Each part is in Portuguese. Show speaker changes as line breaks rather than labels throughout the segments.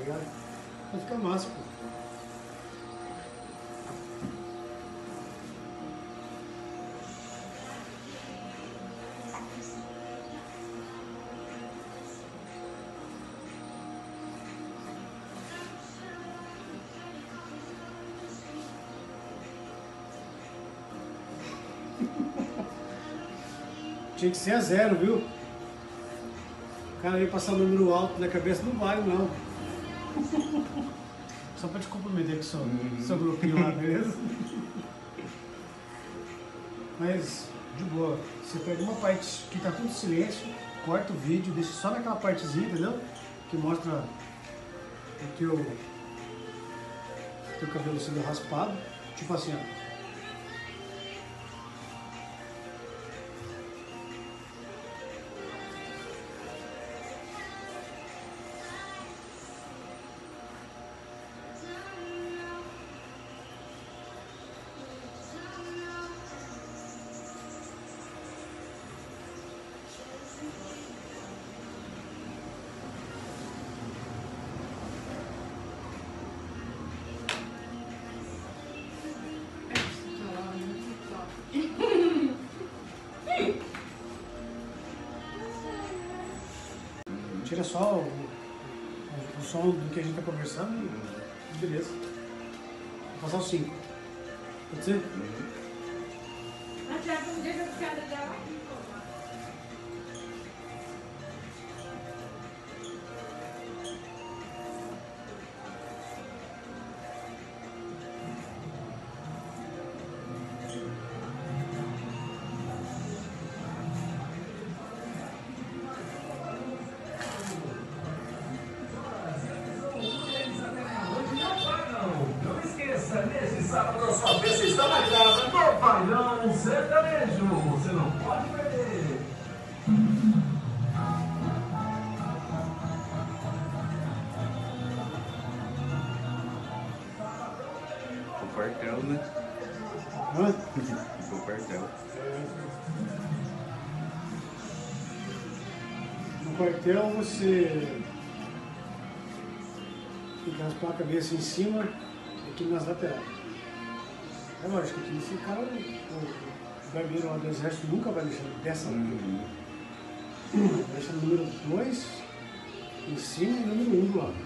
ligado? Vai ficar massa, pô. Tinha que ser a 0, viu? O cara ia passar número alto na cabeça, não vale não. Só pra te comprometer com seu grupinho lá, beleza? Mas, de boa, você pega uma parte que tá tudo silêncio, corta o vídeo, deixa só naquela partezinha, entendeu? Que mostra o teu cabelo sendo raspado, tipo assim, ó. Tira só o som do que a gente tá conversando e beleza. Vou passar os 5. Pode ser?
Nesse sábado, a sua vez está na casa do Pailhão Sertanejo. Você não pode perder.
O quartel, né?
Hã?
O quartel.
No quartel você tem que raspar a cabeça em cima e aqui nas laterais. É lógico que esse cara, o barbeiro lá do exército nunca vai deixar dessa altura. Deixa o número 2 em cima e o número 1 do lado.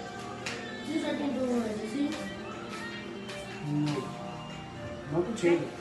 Você já tem dores assim?
Não contigo.